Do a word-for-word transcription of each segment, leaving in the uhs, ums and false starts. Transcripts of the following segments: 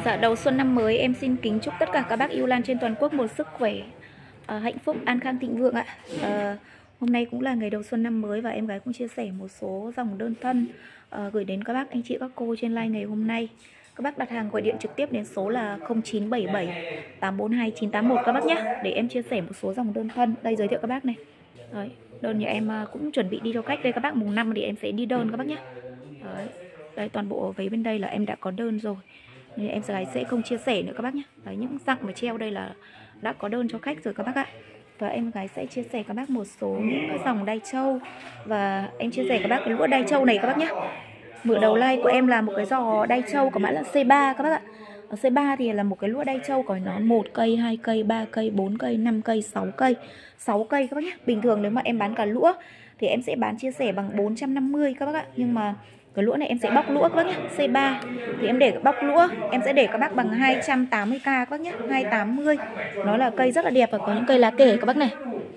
Dạ, đầu xuân năm mới em xin kính chúc tất cả các bác yêu Lan trên toàn quốc một sức khỏe, uh, hạnh phúc, an khang thịnh vượng ạ. Uh, hôm nay cũng là ngày đầu xuân năm mới và em gái cũng chia sẻ một số dòng đơn thân uh, gửi đến các bác, anh chị, các cô trên live ngày hôm nay. Các bác đặt hàng gọi điện trực tiếp đến số là không chín bảy bảy tám bốn hai chín tám một các bác nhé, để em chia sẻ một số dòng đơn thân. Đây, giới thiệu các bác này. Đấy, đơn nhà em uh, cũng chuẩn bị đi cho khách đây các bác, mùng năm thì em sẽ đi đơn các bác nhé. Đấy, đây toàn bộ váy bên đây là em đã có đơn rồi, nên em gái sẽ không chia sẻ nữa các bác nhé. Đấy, những dạng mà treo đây là đã có đơn cho khách rồi các bác ạ. Và em gái sẽ chia sẻ các bác một số những cái dòng đai trâu. Và em chia sẻ các bác cái lũa đai trâu này các bác nhé. Mở đầu like của em là một cái giò đai trâu có mã là C ba các bác ạ. Ở C ba thì là một cái lũa đai trâu có nó một cây, hai cây, ba cây, bốn cây, năm cây, sáu cây, sáu cây các bác nhé. Bình thường nếu mà em bán cả lũa thì em sẽ bán chia sẻ bằng bốn trăm năm mươi các bác ạ. Nhưng mà cái lũa này em sẽ bóc lũa các bác nhé. C ba thì em để bóc lũa, em sẽ để các bác bằng hai trăm tám mươi k các bác nhé, hai trăm tám mươi. Nó là cây rất là đẹp và có những cây lá kể các bác này.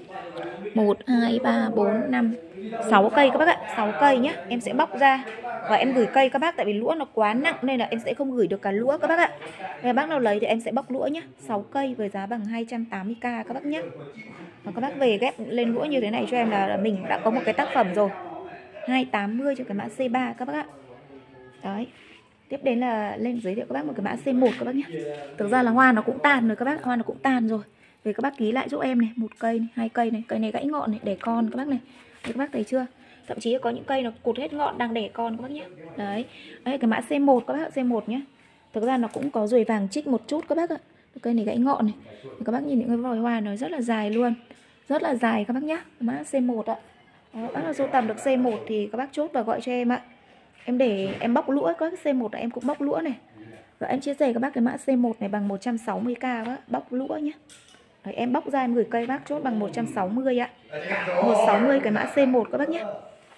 một, hai, ba, bốn, năm, sáu cây các bác ạ, sáu cây nhé. Em sẽ bóc ra và em gửi cây các bác, tại vì lũa nó quá nặng nên là em sẽ không gửi được cả lũa các bác ạ. Nếu bác nào lấy thì em sẽ bóc lũa nhé. sáu cây với giá bằng hai trăm tám mươi k các bác nhé. Và các bác về ghép lên lũa như thế này cho em là, là mình đã có một cái tác phẩm rồi. hai trăm tám mươi cho cái mã C ba các bác ạ. Đấy. Tiếp đến là lên giới thiệu các bác một cái mã C một các bác nhé. Thực ra là hoa nó cũng tàn rồi các bác, hoa nó cũng tàn rồi. Về các bác ký lại giúp em này, một cây này, hai cây này, cây này gãy ngọn này, đẻ con các bác này. Đấy, các bác thấy chưa? Thậm chí có những cây nó cụt hết ngọn đang đẻ con các bác nhé. Đấy. Đấy, cái mã C một các bác, C một nhé. Thực ra nó cũng có ruồi vàng chích một chút các bác ạ. Cây này gãy ngọn này. Các bác nhìn những cái vòi hoa nó rất là dài luôn. Rất là dài các bác nhé. Mã C một ạ. Đó, bác nào sưu tầm được C một thì các bác chốt và gọi cho em ạ. Em để em bóc lũa, có cái C một là em cũng bóc lũa này. Rồi em chia sẻ các bác cái mã C một này bằng một trăm sáu mươi k các bác, bóc lũa nhé. Đấy, em bóc ra em gửi cây bác chốt bằng một trăm sáu mươi ạ. một trăm sáu mươi cái mã C một các bác nhé.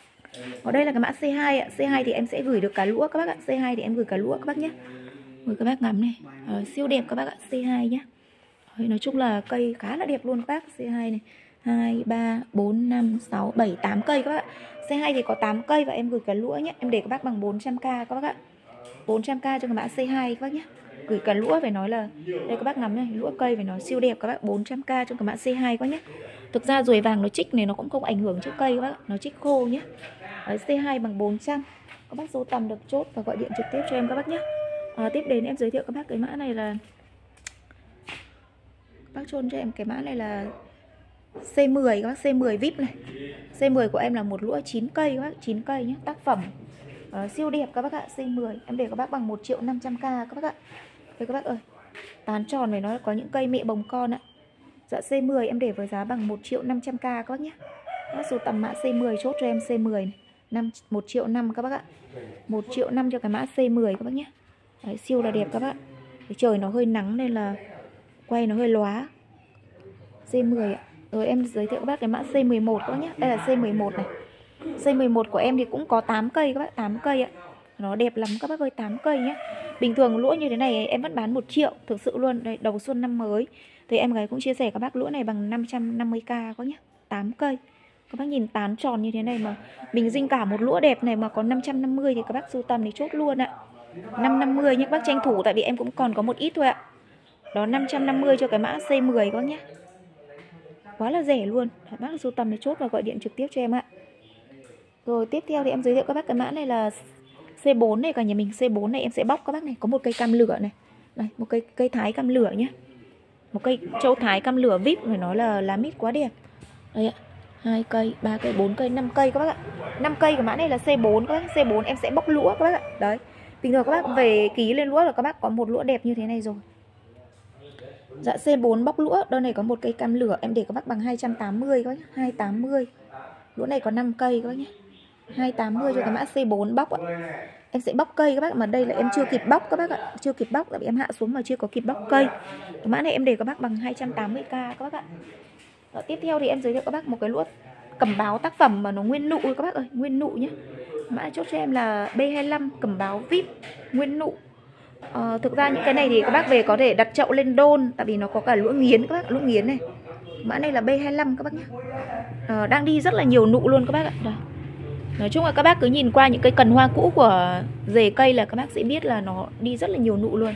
Ở đây là cái mã C hai ạ. C hai thì em sẽ gửi được cả lũa các bác ạ. C hai thì em gửi cả lũa các bác nhé. Mời các bác ngắm này. Rồi, siêu đẹp các bác ạ, C hai nhé. Đấy, nói chung là cây khá là đẹp luôn các bác. C hai này hai, ba, bốn, năm, sáu, bảy, tám cây các bác ạ. C hai thì có tám cây và em gửi cả lũa nhé. Em để các bác bằng bốn trăm k các bác ạ. bốn trăm k cho cái mã C hai các bác nhé. Gửi cả lũa phải nói là đây các bác ngắm này, lũa cây phải nói siêu đẹp các bác, bốn trăm k cho cái mã C hai các bác nhé. Thực ra ruồi vàng nó chích này nó cũng không ảnh hưởng trước cây các bác, nó chích khô nhé. Đấy, C hai bằng bốn trăm. Các bác sưu tầm được chốt và gọi điện trực tiếp cho em các bác nhé. À, tiếp đến em giới thiệu các bác cái mã này là bác chôn cho em cái mã này là C mười các bác, C mười vê i pê này. C mười của em là một lũa chín cây các bác, chín cây nhé, tác phẩm uh, siêu đẹp các bác ạ. C mười em để các bác bằng một triệu năm trăm k các bác ạ. Đây các bác ơi, tán tròn này nó có những cây mẹ bồng con ạ. Dạ, C mười em để với giá bằng một triệu năm trăm k các bác nhé. Bác số tầm mã C mười chốt cho em C mười này, năm một triệu năm các bác ạ. một triệu năm cho cái mã C mười các bác nhé. Đấy, siêu là đẹp các bác. Cái trời nó hơi nắng nên là quay nó hơi lóa. C mười ạ. Rồi em giới thiệu các bác cái mã C mười một các bác nhé. Đây là C mười một này. C mười một của em thì cũng có tám cây các bác, tám cây ạ. Nó đẹp lắm các bác ơi, tám cây nhé. Bình thường lũa như thế này em vẫn bán một triệu, thực sự luôn. Đây, đầu xuân năm mới thì em gái cũng chia sẻ các bác lũa này bằng năm trăm năm mươi k các nhé. tám cây. Các bác nhìn tán tròn như thế này mà mình dinh cả một lũa đẹp này mà có năm trăm năm mươi thì các bác sưu tầm thì chốt luôn ạ. năm trăm năm mươi nhưng các bác tranh thủ tại vì em cũng còn có một ít thôi ạ. Đó, năm trăm năm mươi cho cái mã C mười các bác nhé. Quá là rẻ luôn. Các bác sưu tầm thì chốt và gọi điện trực tiếp cho em ạ. Rồi tiếp theo thì em giới thiệu các bác cái mã này là C bốn này, cả nhà mình. C bốn này em sẽ bóc các bác này, có một cây cam lửa này. Đây, một cây cây thái cam lửa nhé. Một cây châu thái cam lửa vê i pê, phải nói là lá mít quá đẹp. Đây ạ. hai cây, ba cây, bốn cây, năm cây các bác ạ. năm cây của mã này là C bốn các bác. C bốn em sẽ bóc lũa các bác ạ. Đấy. Bình thường các bác về ký lên lũa là các bác có một lũa đẹp như thế này rồi. Dạ, C bốn bóc lũa, đơn này có một cây cam lửa, em để các bác bằng hai trăm tám mươi các bác nhé, hai trăm tám mươi. Lũa này có năm cây các bác nhé. hai trăm tám mươi cho cái mã C bốn bóc ạ. Em sẽ bóc cây các bác, mà đây là em chưa kịp bóc các bác ạ, chưa kịp bóc tại vì em hạ xuống mà chưa có kịp bóc cây. Cái mã này em để các bác bằng hai trăm tám mươi k các bác ạ. Đó, tiếp theo thì em giới thiệu các bác một cái lũa cẩm báo tác phẩm mà nó nguyên nụ các bác ơi, nguyên nụ nhé. Mã chốt cho em là B hai mươi lăm cẩm báo vê i pê nguyên nụ. Ờ, thực ra những cái này thì các bác về có thể đặt chậu lên đôn, tại vì nó có cả lũa nghiến các bác, lũa nghiến này. Mã này là B hai mươi lăm các bác nhé. Ờ, đang đi rất là nhiều nụ luôn các bác ạ. Đây. Nói chung là các bác cứ nhìn qua những cái cần hoa cũ của rễ cây là các bác sẽ biết là nó đi rất là nhiều nụ luôn.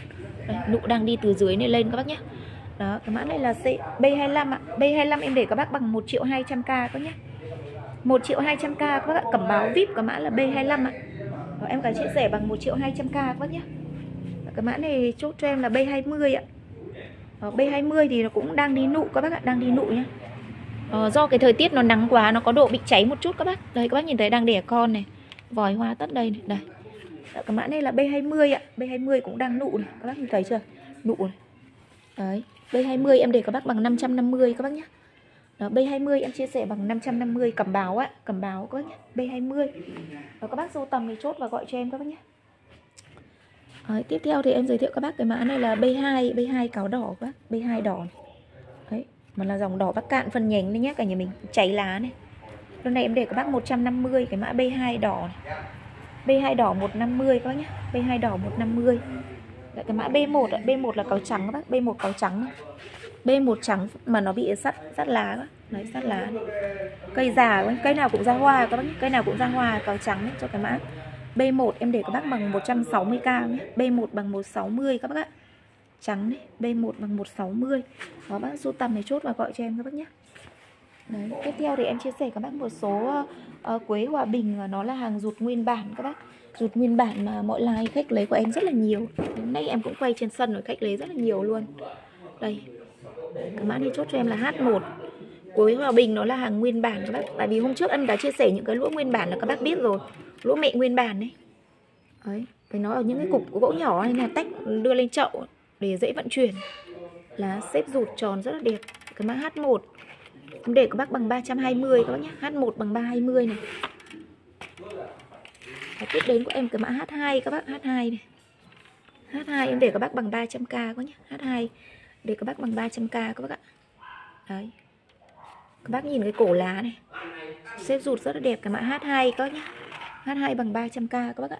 Đấy, nụ đang đi từ dưới này lên các bác nhé. Đó, cái mã này là B hai lăm ạ. B hai lăm em để các bác bằng một triệu hai trăm k các nhé. một triệu hai trăm k các bác ạ. Cẩm báo vê i pê cái mã là B hai lăm ạ. Đó, em cả chia sẻ bằng một triệu hai trăm k các bác nhé. Cái mã này chốt cho em là B hai mươi ạ. Đó, B hai mươi thì nó cũng đang đi nụ các bác ạ, đang đi nụ nhá. Ờ, do cái thời tiết nó nắng quá, nó có độ bị cháy một chút các bác. Đây các bác nhìn thấy đang đẻ con này, vòi hoa tất đây này. Đây. Đó, cái mã này là B hai mươi ạ. B hai mươi cũng đang nụ này, các bác nhìn thấy chưa? Nụ này. Đấy, B hai mươi em để các bác bằng năm trăm năm mươi các bác nhé. Đó, B hai mươi em chia sẻ bằng năm trăm năm mươi, cẩm báo ạ, cẩm báo các bác nhé. B hai mươi. Đó, các bác sưu tầm thì chốt và gọi cho em các bác nhé. Đấy, tiếp theo thì em giới thiệu các bác cái mã này là B hai, B hai cáo đỏ các bác, B hai đỏ này. Đấy, mà là dòng đỏ Bắc Cạn phân nhánh đấy nhé cả nhà mình, cháy lá này. Lần này em để các bác một trăm năm mươi cái mã B hai đỏ này. B hai đỏ một trăm năm mươi các bác nhé. B hai đỏ một trăm năm mươi. Lại cái mã B một ạ, B một là cáo trắng các bác, B một cáo trắng này. B một trắng mà nó bị sắt sắt lá các. Đấy, sắt lá này. Cây già các, cây nào cũng ra hoa các bác nhé, cây nào cũng ra hoa cáo trắng đấy, cho cái mã B một em để các bác bằng một trăm sáu mươi k nhé. B một bằng một trăm sáu mươi các bác ạ. Trắng đấy, B một bằng một trăm sáu mươi. Đó, bác sưu tầm này chốt và gọi cho em các bác nhé. Đấy, tiếp theo thì em chia sẻ các bác một số uh, quế Hòa Bình, nó là hàng rụt nguyên bản các bác. Rụt nguyên bản mà mọi like khách lấy của em rất là nhiều. Hôm nay em cũng quay trên sân rồi, khách lấy rất là nhiều luôn. Đây, cái mã này chốt cho em là H một. Quế Hòa Bình nó là hàng nguyên bản các bác. Tại vì hôm trước anh đã chia sẻ những cái lũa nguyên bản là các bác biết rồi. Lũa mẹ nguyên bản đấy. Đấy, với nó ở những cái cục gỗ nhỏ này là tách đưa lên chậu để dễ vận chuyển. Lá xếp rụt tròn rất là đẹp. Cái mã H một em để các bác bằng ba trăm hai mươi các bác nhé. H một bằng ba trăm hai mươi này. Và tiếp đến của em cái mã H hai các bác, H hai này. H hai em để các bác bằng ba trăm k các bác nhé. H hai để các bác bằng ba trăm k các bác ạ. Đấy. Các bác nhìn cái cổ lá này, xếp rụt rất là đẹp. Cái mã H hai các bác nhé. H hai bằng ba trăm k các bác ạ.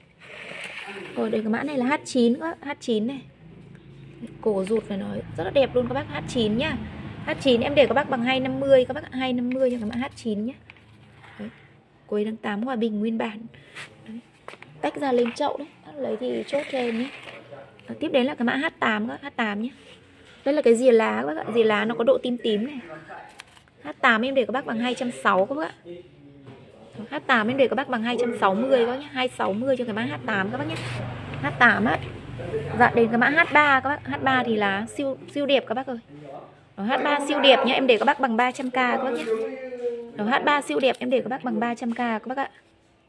Rồi đây cái mã này là H chín các bác, H chín này. Cổ rụt này nó rất là đẹp luôn các bác, H chín nhá. H chín em để các bác bằng hai trăm năm mươi các bác ạ, hai trăm năm mươi cho cái mã H chín nhé. Đấy. Quế tháng tám Hòa Bình nguyên bản. Đấy. Tách ra lên chậu đấy, lấy thì chốt cho em nhé. Đó, tiếp đến là cái mã H tám các bác, H tám nhé. Đây là cái rìa lá các bác ạ, rìa lá nó có độ tím tím này. H tám em để các bác bằng hai trăm sáu mươi các bác ạ. H tám em để các bác bằng hai trăm sáu mươi các bác nhé, hai trăm sáu mươi cho cái mã H tám các bác nhé. H tám á. Dạ đến cái mã H ba các bác, H ba thì là siêu siêu đẹp các bác ơi. Đó, H ba siêu đẹp nhé, em để các bác bằng ba trăm k các bác nhé. Đó, H ba siêu đẹp em để các bác bằng ba trăm k các bác ạ.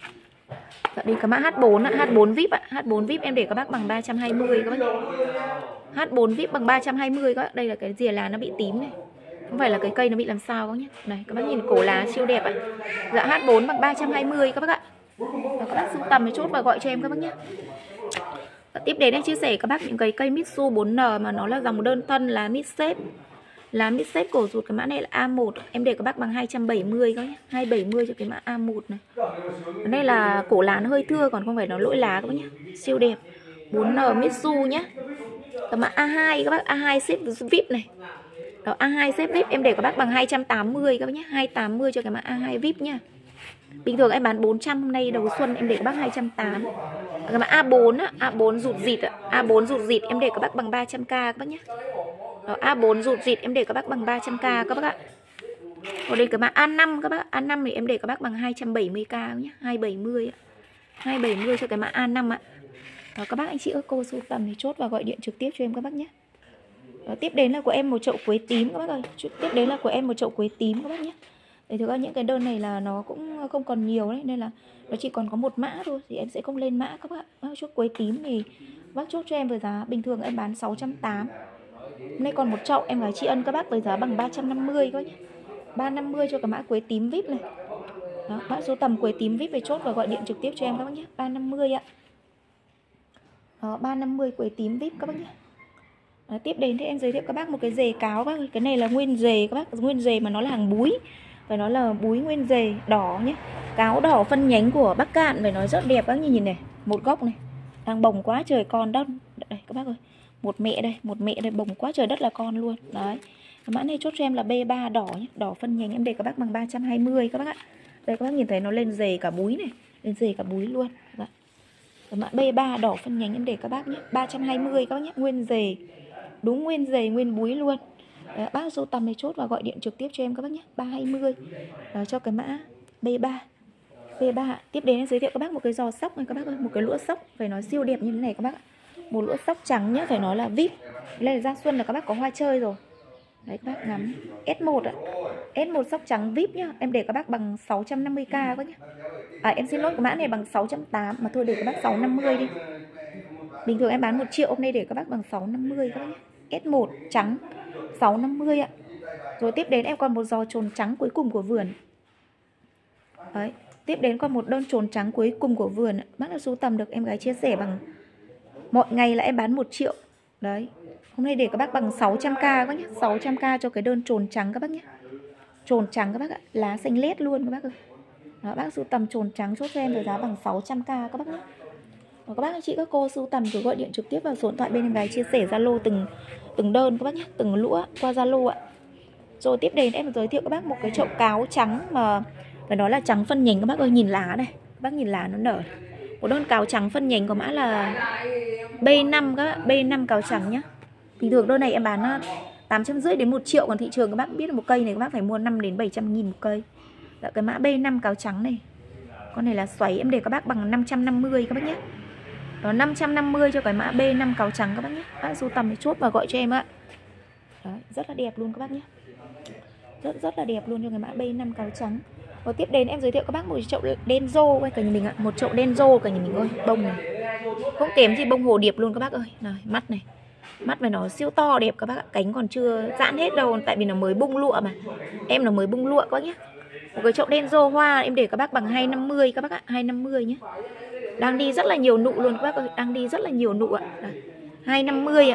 Dạ đến cái mã H bốn ạ, H bốn vê i pê ạ, H bốn vê i pê em để các bác bằng ba trăm hai mươi các bác nhé. H bốn vê i pê bằng ba trăm hai mươi các bác. Đây là cái rìa lá nó bị tím này. Không phải là cái cây nó bị làm sao các nhé. Này các bác nhìn cổ lá siêu đẹp ạ. Dạ H bốn bằng ba trăm hai mươi các bác ạ. Và các bác sưu tầm thì chốt và gọi cho em các bác nhé. Và tiếp đến em chia sẻ các bác những cái cây Mitsu bốn N mà nó là dòng đơn thân là mid xếp. Lá mid xếp cổ rụt cái mã này là A một, em để các bác bằng hai trăm bảy mươi các nhé. hai trăm bảy mươi cho cái mã A một này. Cái này là cổ lá nó hơi thưa còn không phải nó lỗi lá các bác nhé. Siêu đẹp. bốn N Mitsu nhé. Cái mã A hai các bác, A hai xếp vê i pê này. Đó, A hai xếp vê i pê em để các bác bằng hai trăm tám mươi các bác nhé, hai trăm tám mươi cho cái mã A hai vê i pê nhá. Bình thường em bán bốn trăm, hôm nay đầu xuân em để các bác hai trăm tám mươi. Cái mã A bốn á, A bốn rụt dịt ạ, A bốn rụt dịt em để các bác bằng ba trăm k các bác nhé. Đó, A bốn rụt dịt em để các bác bằng ba trăm k các bác ạ. Còn đây cái mã A năm các bác, A năm thì em để các bác bằng hai trăm bảy mươi k nhé, hai trăm bảy mươi ạ. hai trăm bảy mươi cho cái mã A năm ạ. Đó, các bác anh chị ơi, cô sưu tầm thì chốt và gọi điện trực tiếp cho em các bác nhé. Đó, tiếp đến là của em một chậu quế tím các bác ơi. Tiếp đến là của em một chậu quế tím các bác nhé. Để thực ra những cái đơn này là nó cũng không còn nhiều đấy, nên là nó chỉ còn có một mã thôi, thì em sẽ không lên mã các bác. Bác chốt quế tím thì bác chốt cho em với giá bình thường em bán sáu trăm tám mươi. Hôm nay còn một chậu em gái tri ân các bác với giá bằng ba trăm năm mươi các bác nhé. ba trăm năm mươi cho cái mã quế tím vê i pê này. Đó, bác số tầm quế tím vê i pê về chốt và gọi điện trực tiếp cho em các bác nhé. ba trăm năm mươi ạ. Đó, ba trăm năm mươi quế tím vê i pê các bác nhé. Đó, tiếp đến thì em giới thiệu các bác một cái dề cáo các bác. Cái này là nguyên dề các bác, nguyên dề mà nó là hàng búi. Phải nói là búi nguyên dề đỏ nhé. Cáo đỏ phân nhánh của Bắc Cạn, phải nói rất đẹp các bác nhìn này. Một gốc này đang bồng quá trời con đất. Đây các bác ơi, một mẹ đây, một mẹ đây bồng quá trời đất là con luôn. Đấy, cái mã này chốt cho em là B ba đỏ nhé. Đỏ phân nhánh em để các bác bằng ba trăm hai mươi các bác ạ. Đây các bác nhìn thấy nó lên dề cả búi này, lên dề cả búi luôn. Đấy. Cái mã B ba đỏ phân nhánh em để các bác nhé, ba trăm hai mươi các bác nhé, nguyên dề. Đúng nguyên dề, nguyên búi luôn. Đấy, bác sưu tầm này chốt và gọi điện trực tiếp cho em các bác nhé, ba trăm hai mươi. Đó, cho cái mã B ba. B ba. Tiếp đến em giới thiệu các bác một cái giò sóc này các bác ơi, một cái lũa sóc phải nói siêu đẹp như thế này các bác ạ. Một lũa sóc trắng nhá, phải nói là vê i pê. Đây là ra xuân là các bác có hoa chơi rồi. Đấy các bác ngắm S một ạ. S một sóc trắng vê i pê nhá. Em để các bác bằng sáu trăm năm mươi k các bác nhá. À em xin lỗi, cái mã này bằng sáu trăm tám mươi mà thôi để các bác sáu trăm năm mươi đi. Bình thường em bán một triệu, hôm nay để các bác bằng sáu trăm năm mươi các bác nhá. S một trắng sáu trăm năm mươi ạ. Rồi tiếp đến em còn một giò trồn trắng cuối cùng của vườn. Đấy, tiếp đến còn một đơn trồn trắng cuối cùng của vườn. Bác đã sưu tầm được em gái chia sẻ bằng mọi ngày là em bán một triệu. Đấy, hôm nay để các bác bằng sáu trăm k các bác nhé, sáu trăm k cho cái đơn trồn trắng các bác nhé. Trồn trắng các bác ạ, lá xanh lét luôn các bác ơi. Đó, bác sưu tầm trồn trắng chốt cho em với giá bằng sáu trăm k các bác nhé. Và các bác anh chị các cô sưu tầm cứ gọi điện trực tiếp vào số điện thoại bên em gái chia sẻ Zalo từng từng đơn các bác nhé, từng lũa qua Zalo ạ. Rồi tiếp đến em giới thiệu các bác một cái chậu cáo trắng mà phải nói là trắng phân nhánh các bác ơi, nhìn lá này, các bác nhìn lá nó nở. Một đơn cáo trắng phân nhánh có mã là B năm các bác, B năm cáo trắng nhá. Bình thường đơn này em bán tám trăm rưỡi đến một triệu, còn thị trường các bác biết là một cây này các bác phải mua năm đến bảy trăm nghìn một cây. Đó, cái mã B năm cáo trắng này. Con này là xoáy em để các bác bằng năm trăm năm mươi các bác nhé. Đó, năm trăm năm mươi cho cái mã B năm cáo trắng các bác nhé. Bác sưu tầm thì chốt và gọi cho em ạ. Đấy, rất là đẹp luôn các bác nhé. Rất rất là đẹp luôn cho cái mã B năm cáo trắng. Và tiếp đến em giới thiệu các bác một chậu đen rô cả nhà mình ạ, một chậu đen rô cả nhà mình ơi, bông này. Không kém gì bông hồ điệp luôn các bác ơi. Này, mắt này. Mắt này nó siêu to đẹp các bác ạ, cánh còn chưa giãn hết đâu, tại vì nó mới bung lụa mà. Em nó mới bung lụa các bác nhé. Một cái chậu đen rô hoa em để các bác bằng hai trăm năm mươi các bác ạ, hai trăm năm mươi nhé. Đang đi rất là nhiều nụ luôn các bác ơi, đang đi rất là nhiều nụ ạ. Đấy, hai trăm năm mươi ạ.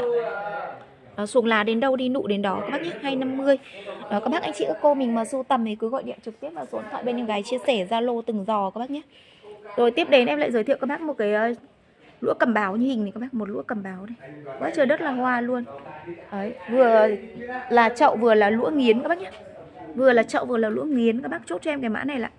Đó, xuống lá đến đâu đi nụ đến đó các bác nhé, hai trăm năm mươi. Đó, các bác anh chị các cô mình mà sưu tầm thì cứ gọi điện trực tiếp vào số điện thoại bên em gái chia sẻ Zalo từng giò các bác nhé. Rồi tiếp đến em lại giới thiệu các bác một cái uh, lũa cầm báo như hình này các bác, một lũa cầm báo đây. Quá trời đất là hoa luôn. Đấy, vừa là chậu vừa là lũa nghiến các bác nhé. Vừa là chậu vừa là lũa nghiến, các bác chốt cho em cái mã này là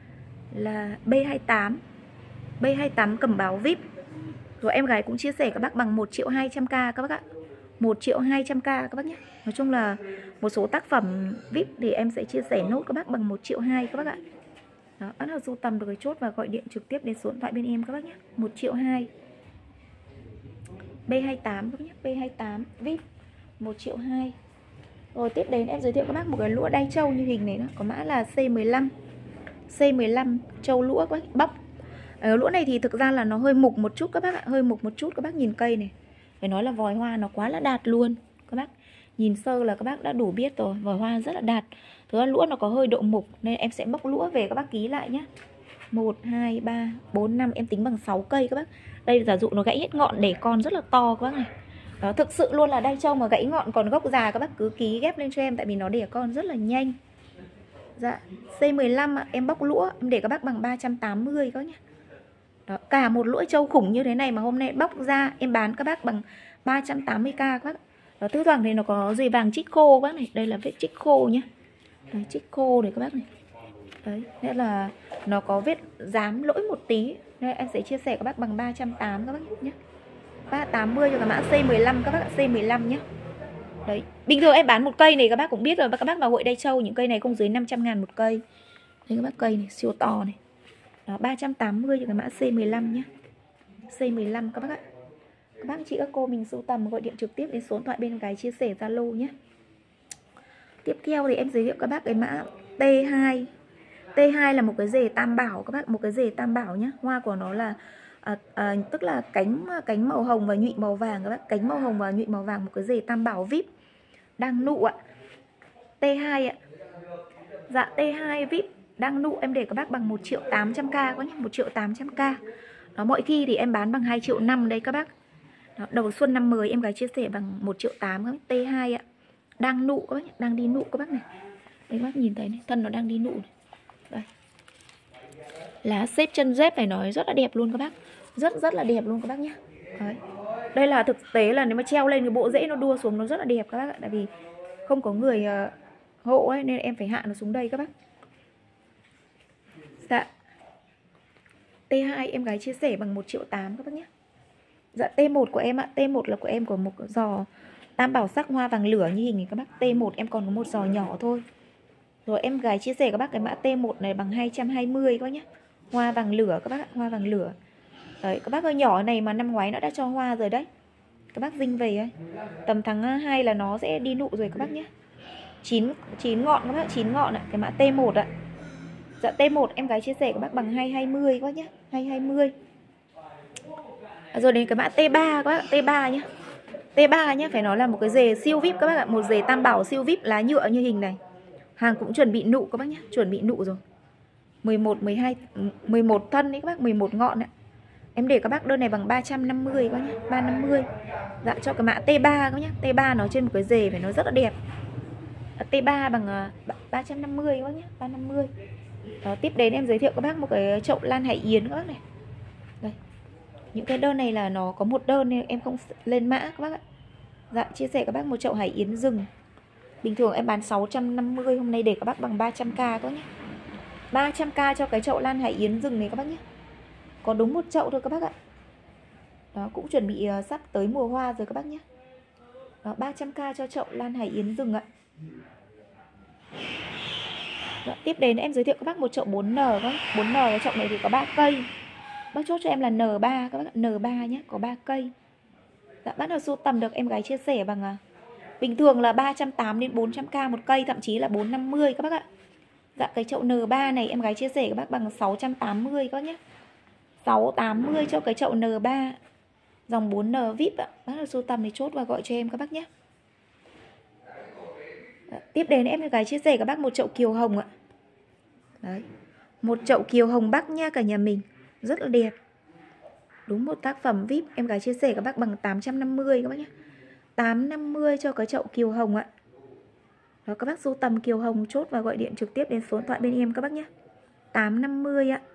là B hai tám. B hai mươi tám cầm báo vê i pê. Rồi em gái cũng chia sẻ các bác bằng một triệu hai trăm k các bác ạ. một triệu hai trăm k các bác nhé. Nói chung là một số tác phẩm vê i pê thì em sẽ chia sẻ nốt các bác bằng một triệu hai các bác ạ. Đó, bác nào sưu tầm được cái chốt và gọi điện trực tiếp đến số điện thoại bên em các bác nhé. một triệu hai. B hai mươi tám các bác nhé, B hai mươi tám vê i pê một triệu hai. Rồi tiếp đến em giới thiệu các bác một cái lũa đai trâu như hình này đó, có mã là C mười lăm. C mười lăm trâu lũa các bác, bóc. Ở lũa này thì thực ra là nó hơi mục một chút các bác ạ, hơi mục một chút các bác nhìn cây này. Phải nói là vòi hoa nó quá là đạt luôn. Các bác nhìn sơ là các bác đã đủ biết rồi, vòi hoa rất là đạt. Thứ ra lũa nó có hơi độ mục nên em sẽ bóc lũa về các bác ký lại nhé. một, hai, ba, bốn, năm, em tính bằng sáu cây các bác. Đây giả dụ nó gãy hết ngọn để con rất là to các bác này. Đó, thực sự luôn là đai trâu mà gãy ngọn còn gốc già các bác cứ ký ghép lên cho em, tại vì nó đẻ con rất là nhanh. Dạ, C mười lăm em bóc lũa em để các bác bằng ba trăm tám mươi các bác nhé. Đó, cả một lũa trâu khủng như thế này mà hôm nay bóc ra em bán các bác bằng ba trăm tám mươi k các bác. Đó, thứ thoảng thì nó có dùi vàng chích khô các bác này, đây là vết chích khô nhá. Đấy, chích khô này các bác này. Đấy, nghĩa là nó có vết dám lỗi một tí. Nên em sẽ chia sẻ các bác bằng ba trăm tám mươi các bác nhé. ba trăm tám mươi cho cả mã C mười lăm các bác ạ, C mười lăm nhé. Đấy, bình thường em bán một cây này các bác cũng biết rồi, các bác vào hội đai trâu những cây này không dưới năm trăm ngàn một cây. Đây các bác, cây này siêu to này. Đó, ba trăm tám mươi cho cái mã C mười lăm nhé. C mười lăm các bác ạ. Các bác chị các cô mình sưu tầm gọi điện trực tiếp đến số điện thoại bên gái chia sẻ Zalo nhé. Tiếp theo thì em giới thiệu các bác cái mã T hai. T hai là một cái rể tam bảo các bác, một cái rể tam bảo nhé. Hoa của nó là à, à, tức là cánh cánh màu hồng và nhụy màu vàng các bác, cánh màu hồng và nhụy màu vàng, một cái rể tam bảo vê i pê đang nụ ạ. T hai ạ. Dạ T hai vê i pê đang nụ em để các bác bằng một triệu tám trăm k có nhé, một triệu tám trăm k. Đó, mọi khi thì em bán bằng hai triệu năm đây các bác. Đó, đầu xuân năm mới em gái chia sẻ bằng một triệu tám các bác. T hai ạ. Đang nụ các bác, đang đi nụ các bác này. Đây các bác nhìn thấy này, thân nó đang đi nụ này. Đây. Lá xếp chân dép này nói rất là đẹp luôn các bác. Rất rất là đẹp luôn các bác nhé. Đấy. Đây là thực tế là nếu mà treo lên cái bộ rễ nó đua xuống nó rất là đẹp các bác ạ. Tại vì không có người uh, hộ ấy nên em phải hạ nó xuống đây các bác. Dạ. T hai em gái chia sẻ bằng một triệu tám các bác nhé. Dạ T một của em ạ, T một là của em có một giò tam bảo sắc hoa vàng lửa như hình này các bác. T một em còn có một giò nhỏ thôi. Rồi em gái chia sẻ các bác cái mã T một này bằng hai trăm hai mươi các bác nhé. Hoa vàng lửa các bác ạ, hoa vàng lửa. Đấy, các bác ơi, nhỏ này mà năm ngoái nó đã cho hoa rồi đấy. Các bác dinh về ấy. Tầm tháng hai là nó sẽ đi nụ rồi các bác nhé. chín, chín ngọn các bác, chín ngọn ạ, cái mã T một ạ. Dạ T một em gái chia sẻ các bác bằng hai trăm hai mươi các bác nhé, hai trăm hai mươi. Rồi đến cái mã T ba các bác, T ba nhé. T ba nhé, phải nói là một cái dề siêu vip các bác ạ, một dề tam bảo siêu vip lá nhựa như hình này. Hàng cũng chuẩn bị nụ các bác nhé, chuẩn bị nụ rồi. mười một, mười hai, mười một thân đấy các bác, mười một ngọn ạ. Em để các bác đơn này bằng ba trăm năm mươi các bác nhé, ba trăm năm mươi. Dạ cho cái mã T ba các bác nhé, T ba nó trên một cái dề phải nó rất là đẹp. T ba bằng ba trăm năm mươi các bác nhé, ba trăm năm mươi. Đó, tiếp đến em giới thiệu các bác một cái chậu lan hải yến các bác này. Đây. Những cái đơn này là nó có một đơn nên em không lên mã các bác ạ. Dạ chia sẻ các bác một chậu hải yến rừng. Bình thường em bán sáu trăm năm mươi, hôm nay để các bác bằng ba trăm k các bác nhé. ba trăm k cho cái chậu lan hải yến rừng này các bác nhé. Có đúng một chậu thôi các bác ạ. Đó, cũng chuẩn bị sắp tới mùa hoa rồi các bác nhé. Đó, ba trăm k cho chậu lan hải yến rừng ạ. Đó, tiếp đến em giới thiệu các bác một chậu bốn N các bác. bốn N cái chậu này thì có ba cây. Bác chốt cho em là N ba các bác, N ba nhé, có ba cây. Dạ, bác nào sưu tầm được em gái chia sẻ bằng à, bình thường là ba trăm tám mươi đến bốn trăm k một cây, thậm chí là bốn trăm năm mươi các bác ạ. Dạ cái chậu N ba này em gái chia sẻ các bác bằng sáu trăm tám mươi các bác nhé. sáu trăm tám mươi cho cái chậu N ba dòng bốn N vê i pê ạ. Bác nào sưu tầm thì chốt và gọi cho em các bác nhé. Dạ, tiếp đến em gái chia sẻ các bác một chậu kiều hồng ạ. Đấy. Một chậu kiều hồng Bắc nha cả nhà mình, rất là đẹp. Đúng một tác phẩm vê i pê, em gái chia sẻ các bác bằng tám trăm năm mươi các bác nhé. tám trăm năm mươi cho cái chậu kiều hồng ạ. Đó, các bác sưu tầm kiều hồng chốt và gọi điện trực tiếp đến số điện thoại bên em các bác nhé. tám trăm năm mươi ạ.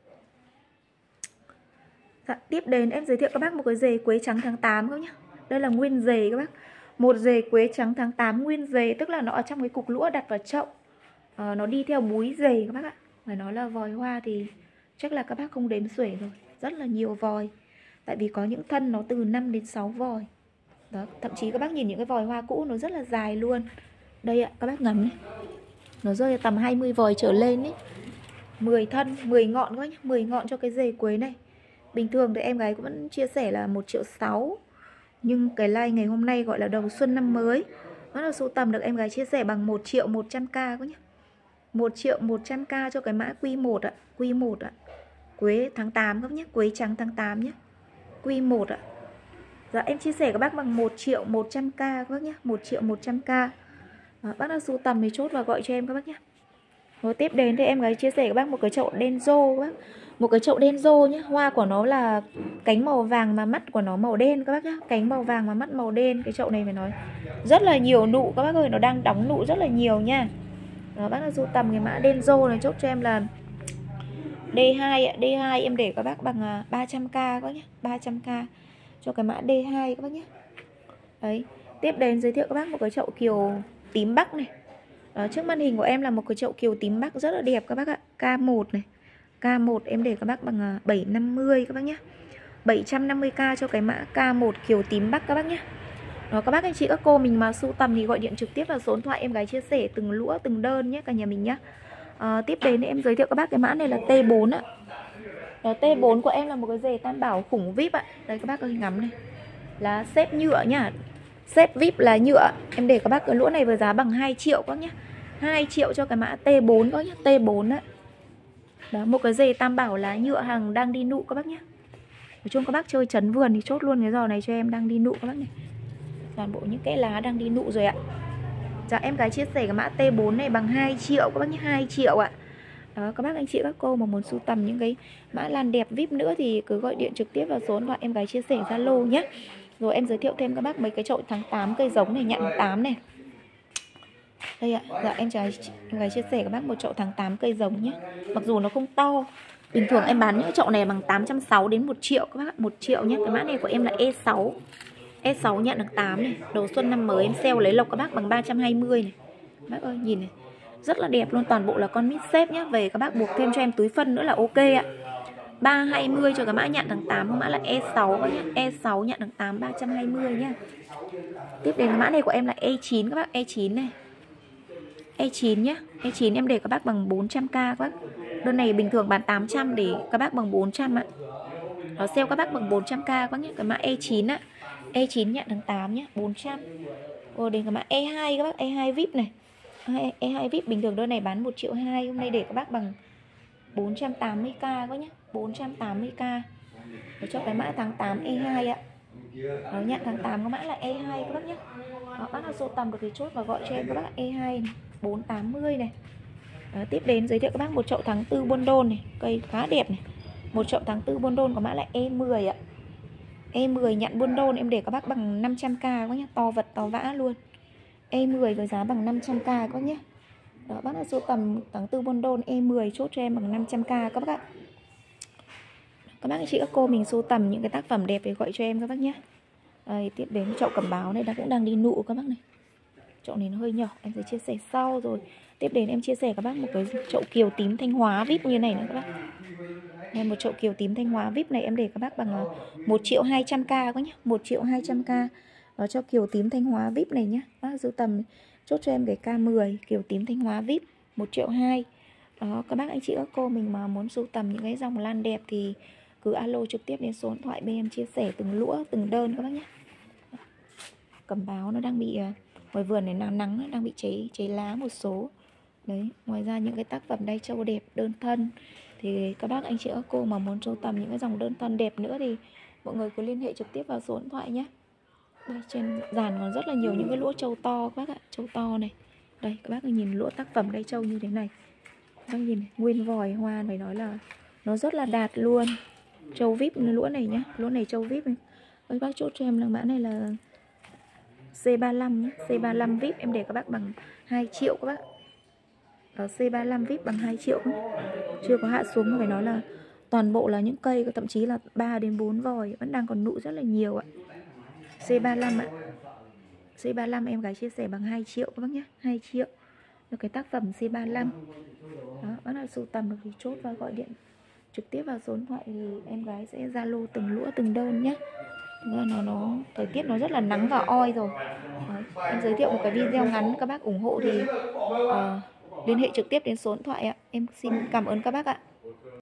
Dạ, tiếp đến em giới thiệu các bác một cái dề quế trắng tháng tám các bác nhé. Đây là nguyên dề các bác. Một dề quế trắng tháng tám nguyên dề, tức là nó ở trong cái cục lũa đặt vào chậu. À, nó đi theo búi dề các bác ạ. Phải nói là vòi hoa thì chắc là các bác không đếm xuể rồi. Rất là nhiều vòi. Tại vì có những thân nó từ năm đến sáu vòi. Đó, thậm chí các bác nhìn những cái vòi hoa cũ nó rất là dài luôn. Đây ạ, các bác ngắm này. Nó rơi tầm hai mươi vòi trở lên ấy. mười thân, mười ngọn các bác, mười ngọn cho cái dề quế này. Bình thường thì em gái cũng vẫn chia sẻ là một triệu sáu. Nhưng cái like ngày hôm nay gọi là đầu xuân năm mới, nó là sưu tầm được em gái chia sẻ bằng một triệu một trăm k các nhé. một triệu một trăm k cho cái mã Q một ạ, Q một ạ. Quế tháng tám các nhé, quế trắng tháng tám nhé. Q một ạ. Dạ em chia sẻ các bác bằng một triệu một trăm k các bác nhé, một triệu một trăm k. Đó, bác nào sưu tầm thì chốt và gọi cho em các bác nhé. Rồi tiếp đến thì em gái chia sẻ các bác một cái chậu Denzo các bác. Một cái chậu Denzo nhé, hoa của nó là cánh màu vàng mà mắt của nó màu đen các bác nhé. Cánh màu vàng mà mắt màu đen. Cái chậu này phải nói rất là nhiều nụ các bác ơi, nó đang đóng nụ rất là nhiều nha. Đó, bác nào sưu tầm cái mã Denzo này chốt cho em là D hai, D hai em để các bác bằng ba trăm k các bác nhé, ba trăm k cho cái mã D hai các bác nhé. Đấy, tiếp đến giới thiệu các bác một cái chậu kiều tím Bắc này. Đó, trước màn hình của em là một cái chậu kiều tím Bắc rất là đẹp các bác ạ. K một này, K một em để các bác bằng bảy trăm năm mươi các bác nhé. bảy trăm năm mươi k cho cái mã K một kiều tím Bắc các bác nhé. Đó, các bác anh chị các cô mình mà sưu tầm thì gọi điện trực tiếp vào số điện thoại em gái chia sẻ từng lũa từng đơn nhé cả nhà mình nhé. À, tiếp đến thì em giới thiệu các bác cái mã này là T bốn ạ. Đó, T bốn của em là một cái dề tam bảo khủng vê i pê ạ. Đây các bác ơi ngắm này, là xếp nhựa nhá, xếp vê i pê là nhựa. Em để các bác cái lũa này với giá bằng hai triệu các nhé, hai triệu cho cái mã T bốn các nhé, T bốn ạ. Đó, một cái dề tam bảo lá nhựa hàng đang đi nụ các bác nhé. Nói chung các bác chơi trấn vườn thì chốt luôn cái giò này cho em, đang đi nụ các bác này. Toàn bộ những cái lá đang đi nụ rồi ạ. Dạ em gái chia sẻ cái mã T bốn này bằng hai triệu các bác nhé, hai triệu ạ. Đó, các bác anh chị các cô mà muốn sưu tầm những cái mã lan đẹp vê i pê nữa thì cứ gọi điện trực tiếp vào số điện thoại em gái chia sẻ Zalo nhé. Rồi em giới thiệu thêm các bác mấy cái chậu tháng tám cây giống này, nhạn tháng tám này. Đây ạ, dạ em gái em gái chia sẻ các bác một chậu tháng tám cây giống nhé. Mặc dù nó không to, bình thường em bán những chậu này bằng tám trăm sáu mươi đến một triệu các bác, một triệu nhé. Cái mã này của em là E sáu. E sáu nhận được tám này, đầu xuân năm mới em sale lấy lộc các bác bằng ba trăm hai mươi này. Bác ơi nhìn này, rất là đẹp luôn, toàn bộ là con mít xếp nhá. Về các bác buộc thêm cho em túi phân nữa là ok ạ. ba hai mươi cho cái mã nhạn tháng tám, cái mã là E sáu các nhá. E sáu nhạn tháng tám ba trăm hai mươi nhá. Tiếp đến cái mã này của em là E chín các bác, E chín này. E chín nhá, E chín em để các bác bằng bốn trăm k các bác. Đơn này bình thường bán tám trăm để các bác bằng bốn trăm ạ. Nó sale các bác bằng bốn trăm k các bác nhé. Cái mã E chín ạ. E chín nhạn tháng tám nhá, bốn trăm. Rồi đến cái mã E hai các bác, E hai vi ai pi này. E hai vi ai pi bình thường đơn này bán một triệu hai, hôm nay để các bác bằng bốn trăm tám mươi k các bác nhé, bốn trăm tám mươi k. Để cho cái mã tháng tám E hai ạ. Đó, nhạn tháng tám có mã là E hai các bác nhé. Đó, bác nào sưu tầm được thì chốt và gọi cho em các bác E hai này, bốn trăm tám mươi này. Đó, tiếp đến giới thiệu các bác một chậu tháng tư Buôn Đôn này, cây khá đẹp này. Một chậu tháng tư Buôn Đôn có mã là E mười ạ. E mười nhạn Buôn Đôn em để các bác bằng năm trăm k các bác nhé, to vật to vã luôn. E mười với giá bằng năm trăm k các bác nhé. Đó, bác nào sưu tầm tháng tư Buôn Đôn E mười chốt cho em bằng năm trăm k các bác ạ. Các bác anh chị các cô mình sưu tầm những cái tác phẩm đẹp để gọi cho em các bác nhé. Đây, tiếp đến chậu cẩm báo này đã cũng đang đi nụ các bác này. Chậu này nó hơi nhỏ, em sẽ chia sẻ sau rồi. Tiếp đến em chia sẻ các bác một cái chậu kiều tím Thanh Hóa vi ai pi như này nữa các bác. Đây, một chậu kiều tím Thanh Hóa vi ai pi này em để các bác bằng một triệu hai trăm k các nhé, một triệu hai trăm k. Đó cho kiều tím Thanh Hóa vi ai pi này nhé. Bác sưu tầm chốt cho em cái K mười kiều tím Thanh Hóa vi ai pi một triệu hai. Đó, các bác anh chị các cô mình mà muốn sưu tầm những cái dòng lan đẹp thì cứ alo trực tiếp đến số điện thoại bên em chia sẻ từng lũa, từng đơn các bác nhé. Cẩm báo nó đang bị ngoài vườn này nắng nắng nó đang bị cháy cháy lá một số. Đấy, ngoài ra những cái tác phẩm đay trâu đẹp đơn thân thì các bác anh chị các cô mà muốn sưu tầm những cái dòng đơn thân đẹp nữa thì mọi người cứ liên hệ trực tiếp vào số điện thoại nhé. Đây, trên dàn còn rất là nhiều những cái lũa trâu to các bác ạ, trâu to này. Đây, các bác nhìn lũa tác phẩm đay trâu như thế này. Các bác nhìn này, nguyên vòi hoa phải nói là nó rất là đạt luôn. Trâu vi ai pi lũa này nhá, lũa này trâu vi ai pi này. Các bác chốt cho em là mã này là C ba mươi lăm nhé, C ba mươi lăm vi ai pi em để các bác bằng hai triệu các bác. Đó, C ba mươi lăm vi ai pi bằng hai triệu. Chưa có hạ xuống mà phải nói là toàn bộ là những cây thậm chí là ba đến bốn vòi vẫn đang còn nụ rất là nhiều ạ. C ba mươi lăm ạ. C ba mươi lăm em gái chia sẻ bằng hai triệu các bác nhé, hai triệu. Được cái tác phẩm C ba mươi lăm. Đó, bác nào sưu tầm được thì chốt và gọi điện trực tiếp vào số điện thoại thì em gái sẽ zalo từng lũa từng đơn nhé. Nó, nó thời tiết nó rất là nắng và oi rồi. Đấy, em giới thiệu một cái video ngắn, các bác ủng hộ thì uh, liên hệ trực tiếp đến số điện thoại ạ. Em xin cảm ơn các bác ạ.